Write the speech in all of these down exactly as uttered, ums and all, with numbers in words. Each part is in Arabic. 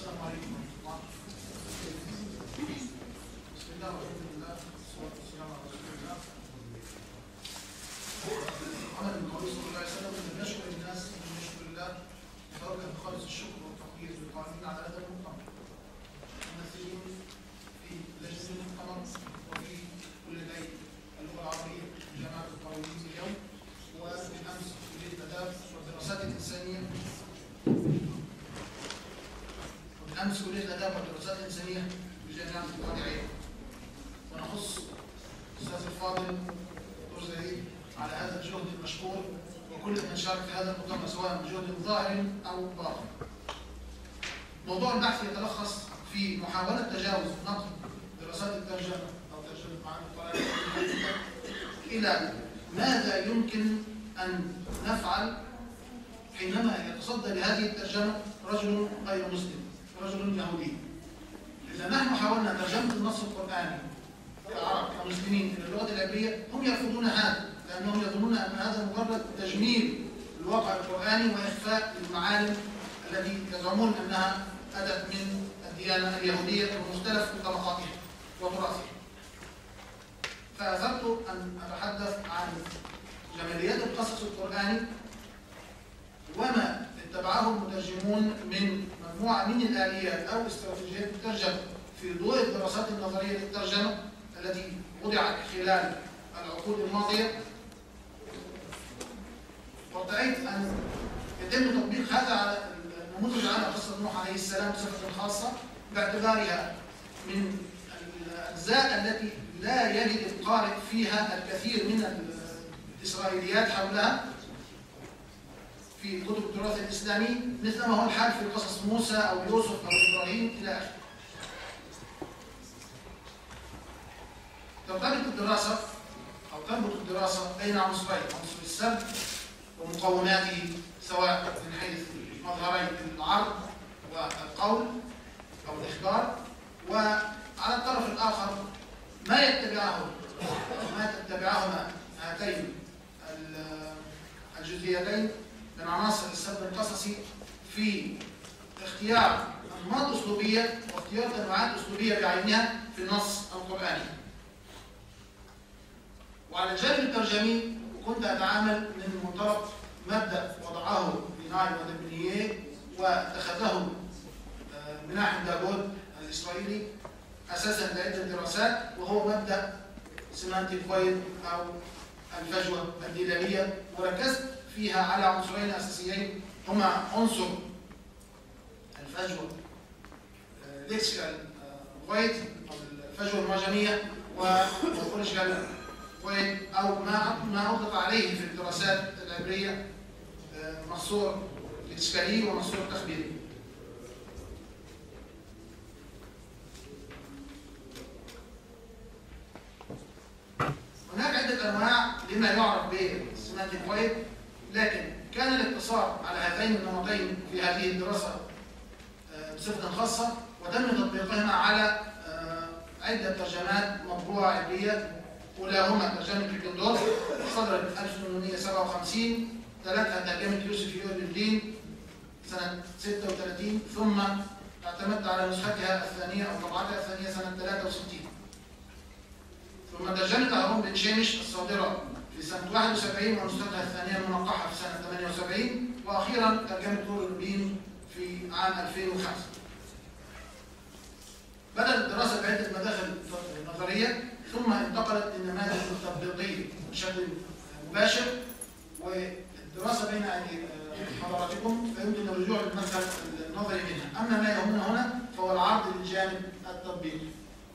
السلام عليكم ورحمة الله. بسم الله والحمد لله والصلاة والسلام على رسول الله. عمل من قول صلى الله عليه وسلم من يشكر الناس من يشكر الله يتوكل بخالص الشكر والتقدير للقائمين على هذا المؤتمر. ممثلين في لجنة المؤتمر وفي كل الليل اللغة العربية في جامعة القرويين اليوم، وبالأمس كلية الآداب والدراسات الإنسانية أمس كلية الآداب والدراسات الإنسانية بجامعة القادعية. ونخص الأستاذ الفاضل دكتور زهير على هذا الجهد المشكور وكل من شارك في هذا المؤتمر سواء بجهد ظاهر أو باطن. موضوع البحث يتلخص في محاولة تجاوز نقد دراسات الترجمة أو ترجمة معاني القرآن إلى ماذا يمكن أن نفعل حينما يتصدى لهذه الترجمة رجل غير مسلم، رجل يهودي. إذا نحن حاولنا ترجمة النص القرآني كعرب كمسلمين إلى اللغة العبرية، هم يرفضون هذا لأنهم يظنون أن هذا مجرد تجميل الواقع القرآني وإخفاء المعالم التي يزعمون أنها أتت من الديانة اليهودية بمختلف طبقاتها وتراثها. فأثرت أن أتحدث عن جماليات القصص القرآني وما اتبعه المترجمون من مجموعة من الآليات أو استراتيجيات الترجمة في ضوء الدراسات النظرية للترجمة التي وضعت خلال العقود الماضية. وارتأيت أن يتم تطبيق هذا على النموذج على قصة نوح عليه السلام بصفة خاصة، باعتبارها من الأجزاء التي لا يجد القارئ فيها الكثير من الإسرائيليات حولها في كتب التراث الإسلامي، مثل ما هو الحال في قصص موسى أو يوسف أو إبراهيم إلى آخره. ترتبط الدراسة أو تربط الدراسة بين عنصرين، عنصر السرد ومقوماته سواء من حيث مظهري العرض والقول أو الإخبار، وعلى الطرف الآخر ما يتبعه ما تتبعهما هاتين الجزئيتين من عناصر السرد القصصي في اختيار أنماط أسلوبية واختيار تنوعات أسلوبية بعينها في النص القرآني. وعلى الجانب الترجمي كنت أتعامل من منطلق مبدأ وضعه ليناي ودبنييه واتخذه مناحم داوود الإسرائيلي أساسا لعدة دراسات، وهو مبدأ سيمانتيك فويد أو الفجوة الدلالية، وركزت فيها على عنصرين أساسيين هما عنصر الفجوة ليكسيكال فويد أو الفجوة المعجمية، والفونيشيكال فويد أو ما ما أطلق عليه في الدراسات العبرية محصور ليكسيكالي ومحصور تخبيري. هناك عدة أنواع لما يعرف بالسيمانتيك فويد، لكن كان الاقتصار على هذين النمطين في هذه الدراسة بصفة خاصة، وتم تطبيقهما على عدة ترجمات مطبوعة عبرية. أولاهما ترجمة كيكندورف صدرت ألف وثمانمائة وسبعة وخمسين، تلتها ترجمة يوسف يوسف الدين سنة ستة وثلاثين، ثم اعتمدت على نسختها الثانية أو طبعتها الثانية سنة ثلاثة وستين، ثم ترجمة هارون بن شامش الصادرة في سنة واحد وسبعين ونسختها الثانية المنقحة في سنة ثمانية وسبعين، وأخيرا ترجمة نور الدين في عام ألفين وخمسة. بدأت الدراسة بعدة مداخل نظرية ثم انتقلت للنماذج التطبيقية بشكل مباشر، والدراسة بين حضراتكم فيمكن الرجوع للمدخل النظري منها. أما ما يهمنا هنا فهو العرض للجانب التطبيقي.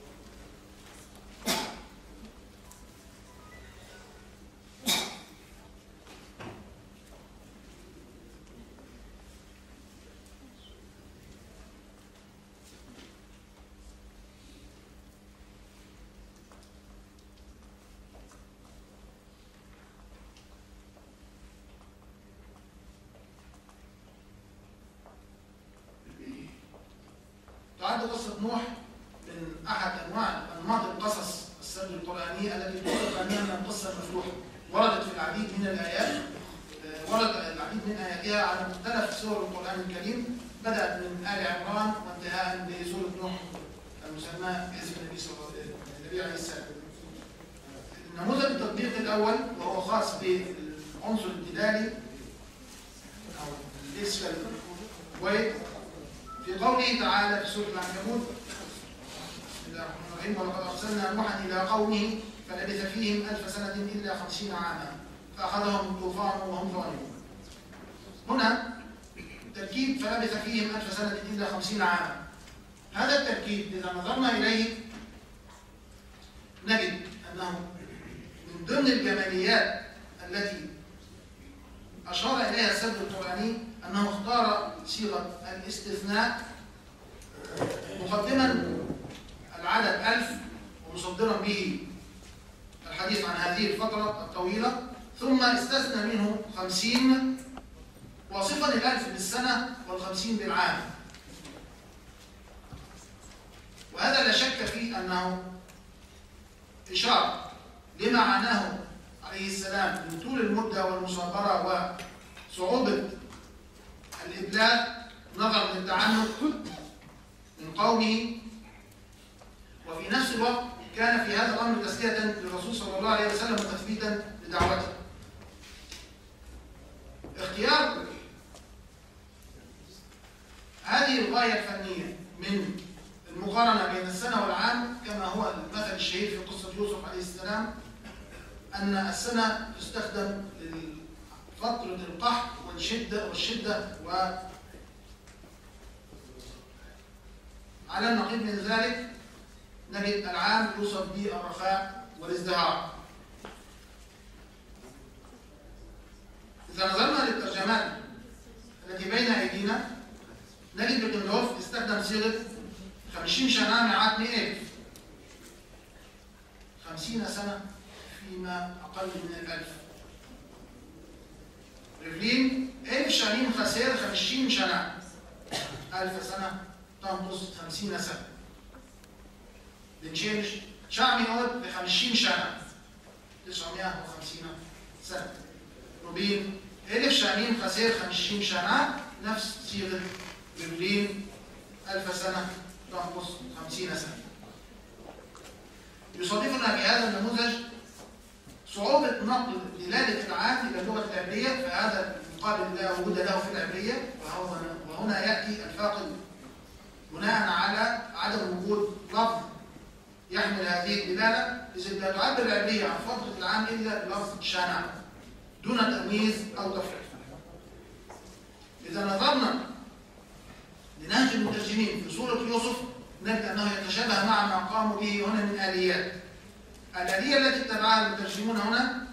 تعد قصة نوح من أحد أنواع أنماط القصص السرد القرآنية التي تطلق عليها من القصة المفتوحة. وردت في العديد من الآيات، ورد العديد من آياتها على مختلف سور القرآن الكريم، بدأت من آل عمران وانتهاء بسورة نوح المسمى باسم النبي صلى الله عليه وسلم النبي عليه السلام. نموذج التطبيق الأول وهو خاص بالعنصر الدلالي أو الاسفل ويت في قوله تعالى في سورة العنكبوت بسم الله الرحمن الرحيم ولقد أرسلنا نوحا إلى قومه فلبث فيهم ألف سنة إلا خمسين عاما فأخذهم الطوفان وهم ظالمون. هنا تركيب فلبث فيهم ألف سنة إلا خمسين عاما. هذا التركيب إذا نظرنا إليه نجد أنه من ضمن الجماليات التي أشار إليها السرد القرآني أنه اختار صيغة الاستثناء مقدما العدد ألف ومصدرا به الحديث عن هذه الفترة الطويلة، ثم استثنى منه خمسين واصفا الألف بالسنة والخمسين بالعام. وهذا لا شك فيه أنه إشارة لما عناه عليه السلام من طول المدة والمصابرة وصعوبة الإبلاغ نظرا للتعنت من قومه، وفي نفس الوقت كان في هذا الأمر تسلية للرسول صلى الله عليه وسلم وتثبيتا لدعوته. اختيار هذه الغاية الفنية من المقارنة بين السنة والعام كما هو المثل الشهير في قصة يوسف عليه السلام، أن السنة تستخدم لفترة القحط والشدة والشدة و على النقيض من ذلك نجد العام يوصف بالرخاء والازدهار. إذا نظرنا للترجمات التي بين أيدينا نجد بيكندورف استخدم صيغة خمسين شنة مع مئة ألف، خمسين سنة فيما أقل من الألف. ريفلين ألف شنين خسير خمسين شنة، ألف سنة تنقص خمسين سنة. بنشينش شعبي أود بخمسين شنة، تسعمائة وخمسين سنة. روبين ألف شنين خسير خمسين شنة، نفس صيغة ريفلين ألف سنة تنقص خمسين سنة. يصادفنا بهذا النموذج صعوبة نقل دلالة العام إلى اللغة العبرية، فهذا المقابل لا وجود له في العبرية، وهنا يأتي الفاقد بناء على عدم وجود لفظ يحمل هذه الدلالة، إذ لا تعبر العبرية عن فترة العام إلا بلفظ شانع دون تمييز أو تفريق. إذا نظرنا لنهج المترجمين في سورة يوسف نجد أنه يتشابه مع ما قاموا به هنا من آليات. الآلية التي اتبعها المترجمون هنا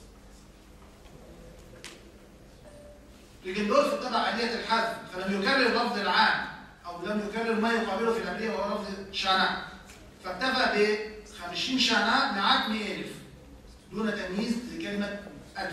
بيكندورف اتبع آلية الحذف، فلم يكرر لفظ العام أو لم يكرر ما يقابله في العبرية وهو لفظ شانع، فاكتفى ب خمسين شانع مع مئة ألف دون تمييز لكلمة ألف.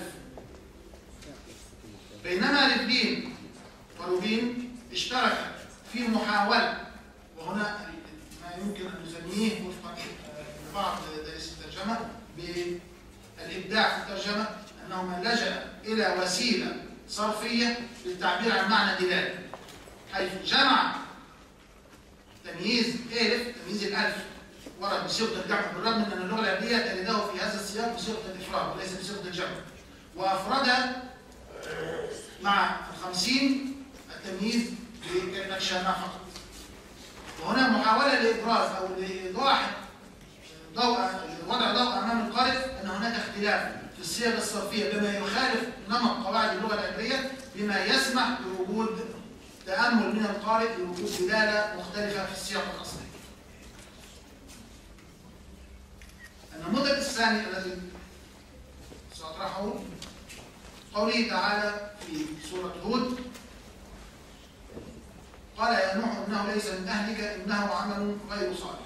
بينما ريفلين وروبين اشترك في محاولة، وهنا ما يمكن أن نسميه وفقا لبعض دارسي الترجمة بالإبداع في الترجمة، أنه من لجأ إلى وسيلة صرفية للتعبير عن معنى دلالة، حيث جمع تمييز ألف تمييز الألف ورد بصيغة الجمع، بالرغم من أن اللغة العبرية تلده في هذا السياق بصيغة الإفراد وليس بصيغة الجمع، وأفردها مع الخمسين التمييز بكلمة شانع فقط. وهنا محاولة لإبراز أو لإيضاح ضوء وضع ضوء أمام القارئ أن هناك اختلاف في الصيغ الصرفية بما يخالف نمط قواعد اللغة العبرية، بما يسمح بوجود تأمل من القارئ لوجود دلالة مختلفة في السياق الأصلي. النموذج الثاني الذي سأطرحه قوله تعالى في سورة هود: قال يا نوح إنه ليس من أهلك إنه عمل غير صالح.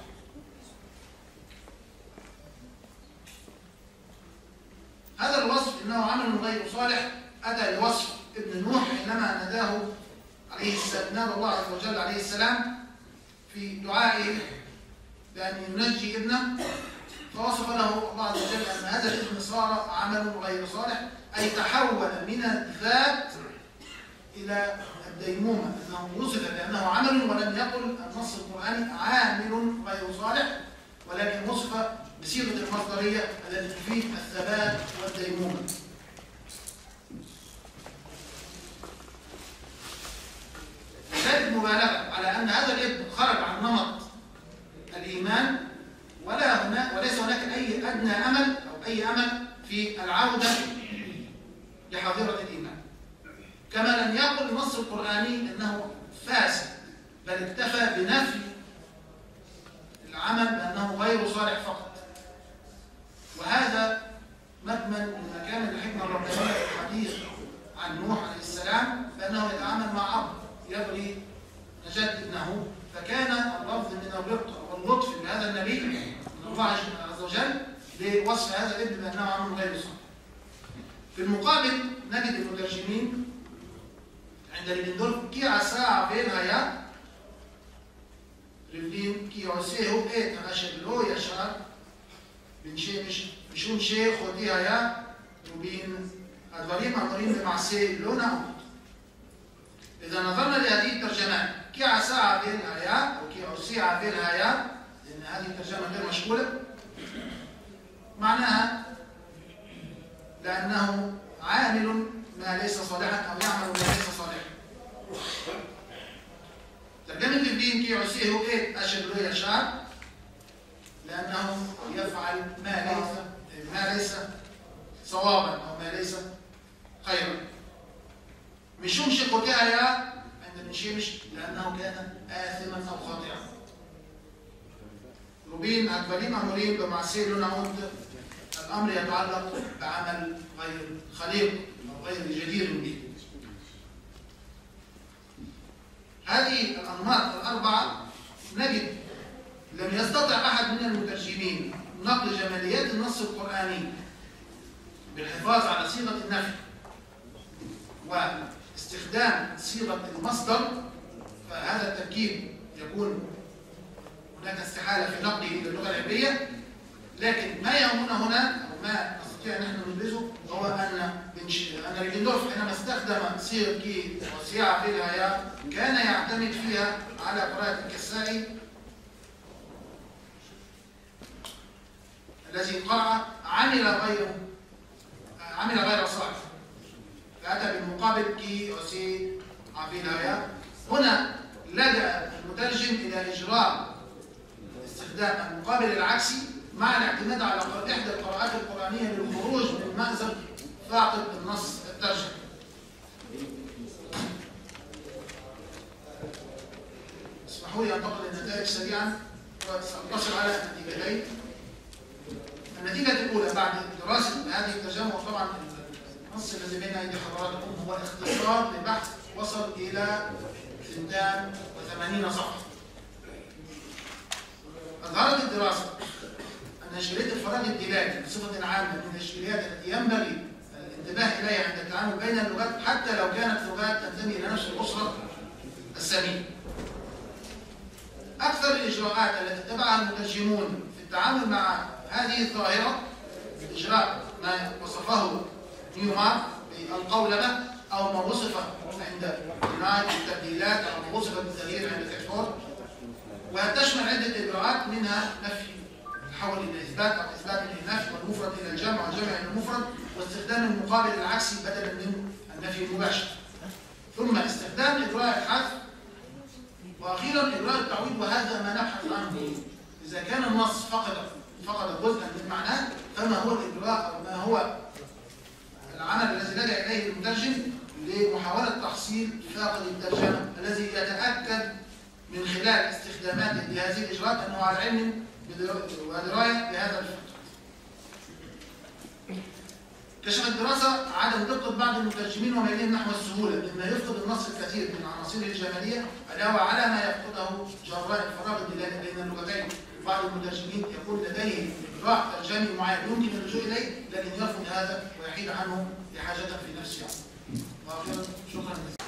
هذا الوصف إنه عمل غير صالح أتى لوصف ابن نوح حينما ناداه عليه السلام، نادى الله عز وجل عليه السلام في دعائه بأن ينجي ابنه، فوصف له الله عز وجل أن هذا الابن صار عمل غير صالح، أي تحول من الذات إلى الديمومة أنه وصف بأنه عمل، ولم يقل النص القرآني عامل غير صالح، ولكن وصف بصيغة المصدرية التي تفيد الثبات والديمومة. ذلك مبالغة على أن هذا الابن خرج عن نمط الإيمان، ولا هنا وليس هناك أي أدنى أمل أو أي أمل في العودة لحظيرة الإيمان. كما لم يقل النص القرآني أنه فاسد، بل اكتفى بنفي العمل بأنه غير صالح فقط. وهذا مكمن من مكامن الحكمة الربانية في الحديث عن نوح عليه السلام، بأنه يتعامل مع أب يبغي نجاة ابنه، فكان اللفظ من الرقة واللطف لهذا النبي من الله عز وجل لوصف هذا الابن بأنه عمل غير صالح. في المقابل نجد المترجمين عند ليفندولف كي عسى بينها لفدين كي عسيه إيه تناشبلو يشعر من شيء مش مشون شيء خديها يا وبين الضريم الضريم بمعسيه لونه. إذا نظرنا لهذه الترجمات كي عسى بينها يا أو كي عسيه بينها يا، لأن هذه الترجمة غير مشغولة، معناها لأنه عامل ما ليس صالحا أو يعمل ما ليس صالحا. ترجمة الدين كي عسيه إيه أشد له يشاء، لأنه يفعل ما ليس ما ليس صوابا أو ما ليس خيرا. مشون شقوتها يا عند المشيمش لأنه كان آثما أو خاطئا. ربين أكبرين أمرين بمعسيه لنعود، الأمر يتعلق بعمل غير خليق أو غير جدير به. هذه الأنماط الأربعة نجد لم يستطع أحد من المترجمين نقل جماليات النص القرآني بالحفاظ على صيغة النفي واستخدام صيغة المصدر، فهذا التركيب يكون هناك استحالة في نقله إلى اللغة العبرية. لكن ما يهمنا هنا أو ما نستطيع أن نحن ندرسه هو أن أن ليفندولف حينما استخدم صيغة كي وسيعة بالهيا كان يعتمد فيها على قراءة الكسائي الذي قرأ عمل غير عمل غير صالح، فأتى بالمقابل كي وسيعة بالهيا. هنا لجأ المترجم إلى إجراء استخدام المقابل العكسي مع الاعتماد على إحدى القراءات القرآنية للخروج من مأزق فاقد النص الترجمة. اسمحوا لي أنتقل للنتائج سريعا وسأتصل على النتيجتين. النتيجة الأولى بعد دراسة هذه الترجمة، وطبعا النص الذي بين أيدي حضراتكم هو اختصار لبحث وصل إلى اثنتين وثمانين صفحة. أظهرت الدراسة أن إشكالية الفراغ الدلالي بصفة عامة من الإشكاليات التي ينبغي الانتباه إليها عند التعامل بين اللغات، حتى لو كانت لغات تنتمي إلى نفس الأسرة السامية. أكثر الإجراءات التي اتبعها المترجمون في التعامل مع هذه الظاهرة إجراء ما وصفه نيومار بالقولبة، أو ما وصف عند بناء التبديلات، أو ما وصف بالتغيير عند تكفور، وتشمل عدة إجراءات منها نفي تحول إلى إثبات أو إثبات إلى النفي، والمفرد إلى الجمع والجمع إلى المفرد، واستخدام المقابل العكسي بدلا من النفي المباشر، ثم استخدام إجراء الحذف، وأخيرا إجراء التعويض. وهذا ما نبحث عنه. إذا كان النص فقد فقد جزءا من معناه، فما هو الإجراء أو ما هو العمل الذي لجأ إليه المترجم لمحاولة تحصيل فاقد الترجمة الذي يتأكد من خلال استخداماته لهذه الإجراءات أنه على علم ودراية بهذا الفقه. كشفت الدراسة عدم دقة بعض المترجمين وميلهم نحو السهولة، مما يفقد النص الكثير من عناصره الجمالية، علاوة على ما يفقده جراء الفراغ الدلالي بين اللغتين. بعض المترجمين يكون لديه إجراء ترجمي معين يمكن اللجوء إليه، لكن يرفض هذا ويحيد عنه لحاجته في نفسه. وأخيرا شكرا.